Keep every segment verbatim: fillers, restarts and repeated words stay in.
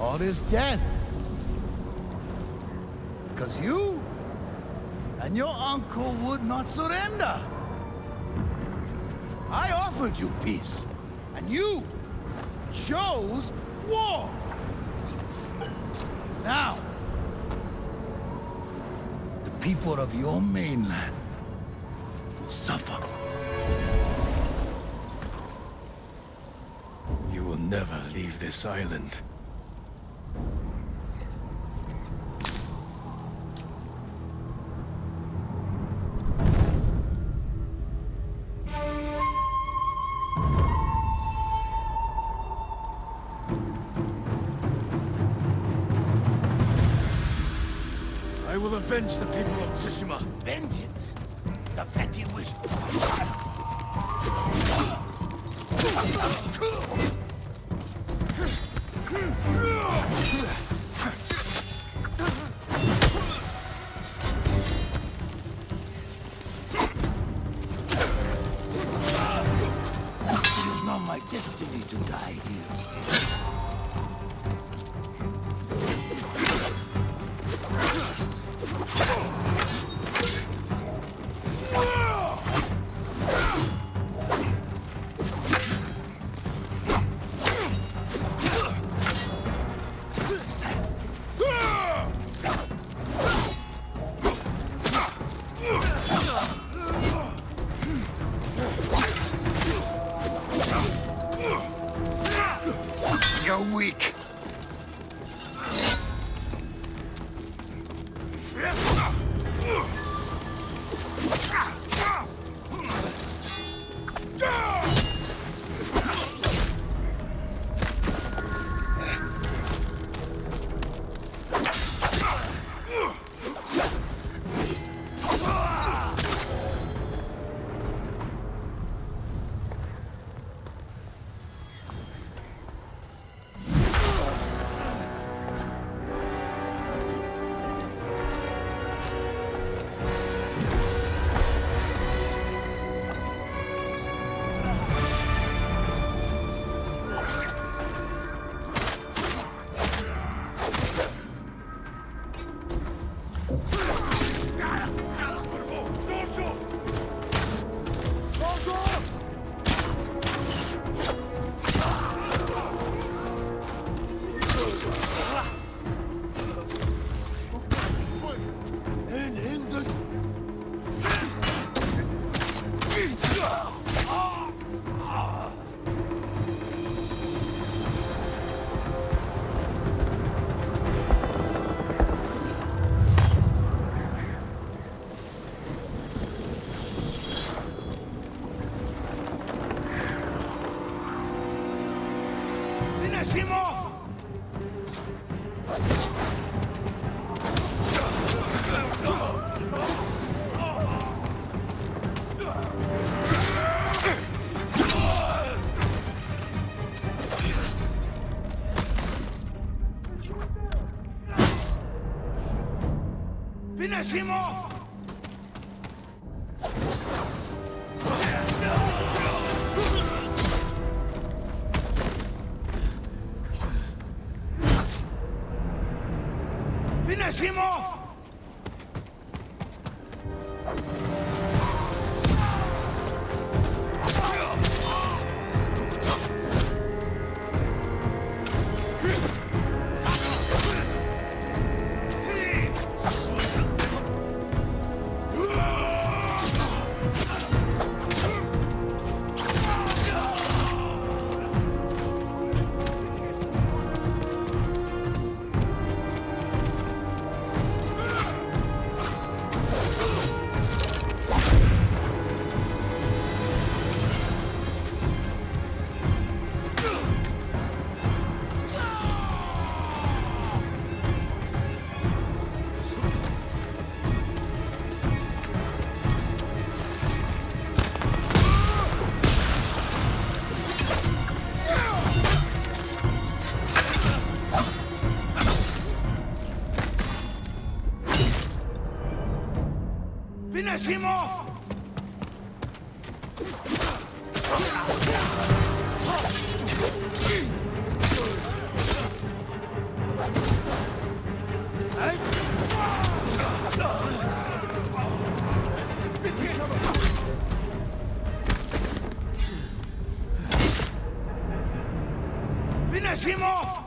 All this death. Because you and your uncle would not surrender. I offered you peace, and you chose war. Now, the people of your mainland will suffer. You will never leave this island. I will avenge the people of Tsushima. Vengeance? The petty wish. It is not my destiny to die here. You're weak. Finish him off! Finish him off! Finish him off! Finish him off!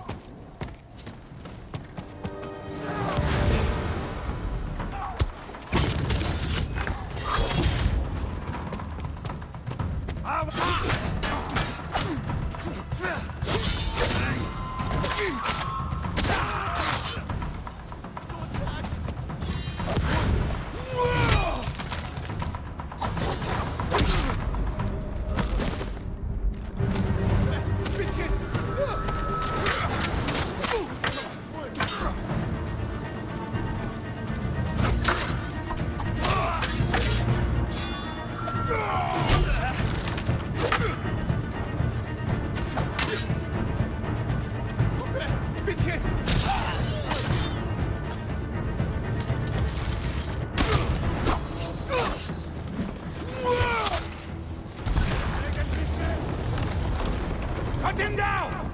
Cut him down!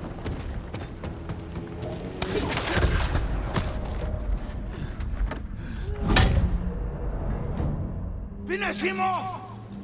Finish him off!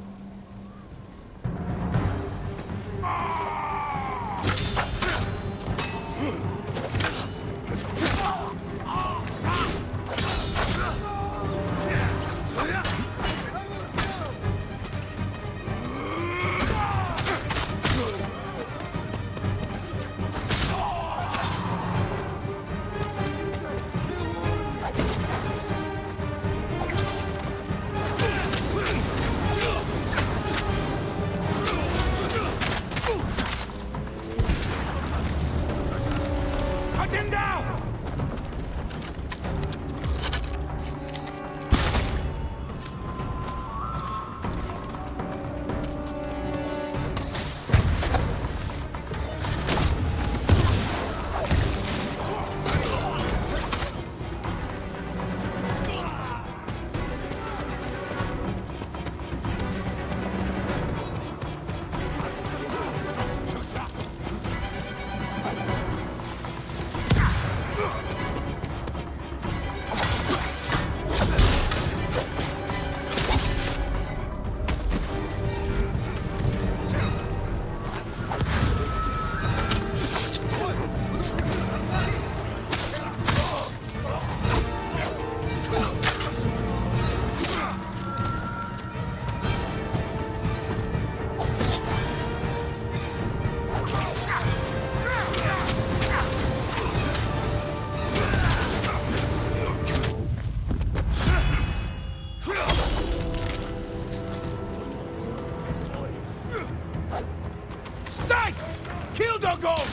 Cut him down! Kill the ghost!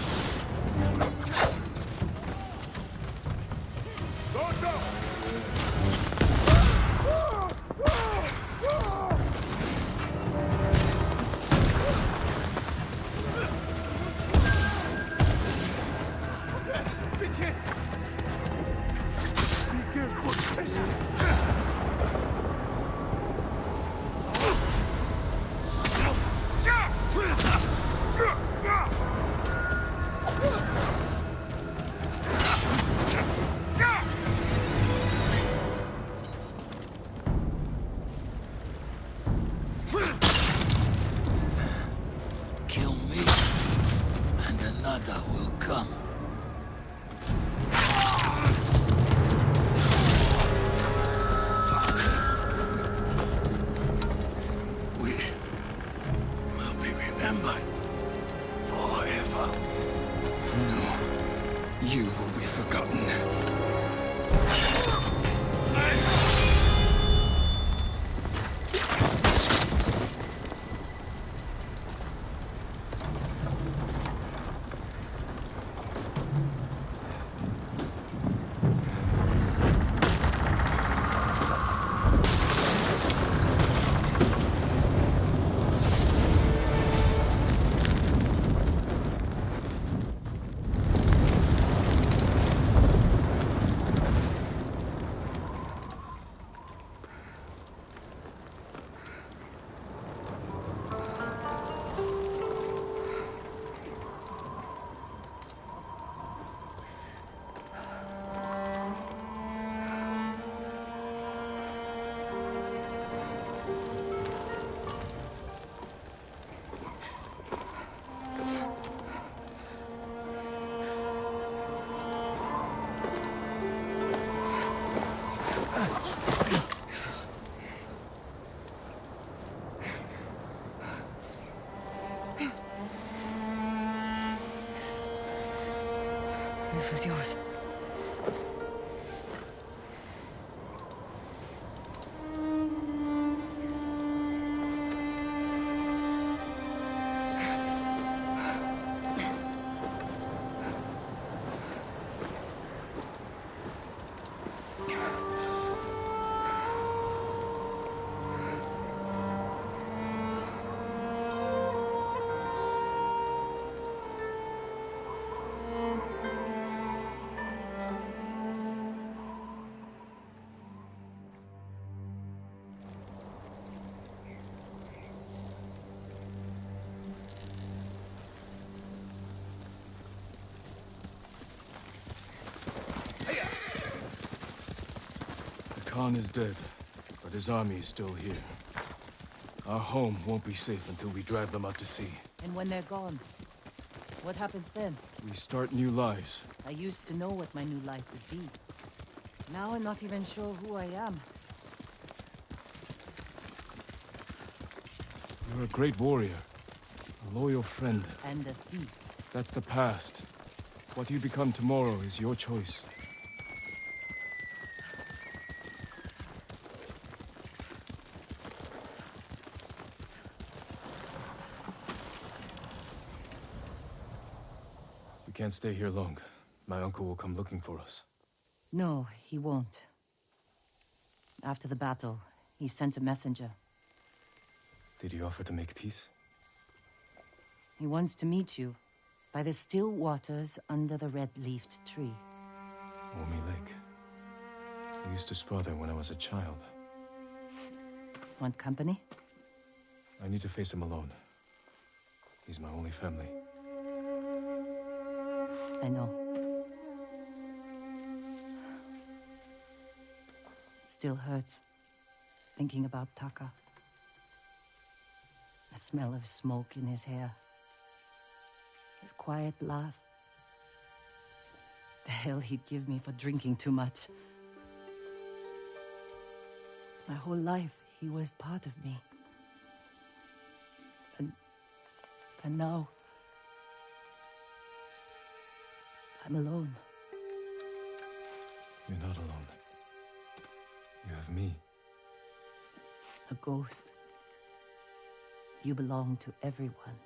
Go, go! Kill me, and another will come. We will be remembered forever. No, you will be forgotten. This is yours. Khan is dead, but his army is still here. Our home won't be safe until we drive them out to sea. And when they're gone, what happens then? We start new lives. I used to know what my new life would be. Now I'm not even sure who I am. You're a great warrior, a loyal friend. And a thief. That's the past. What you become tomorrow is your choice. We can't stay here long. My uncle will come looking for us. No, he won't. After the battle, he sent a messenger. Did he offer to make peace? He wants to meet you by the still waters under the red-leafed tree. Womi Lake. We used to spar there when I was a child. Want company? I need to face him alone. He's my only family. I know. It still hurts, thinking about Taka. The smell of smoke in his hair. His quiet laugh. The hell he'd give me for drinking too much. My whole life, he was part of me. And... and now... I'm alone. You're not alone. You have me. A ghost. You belong to everyone.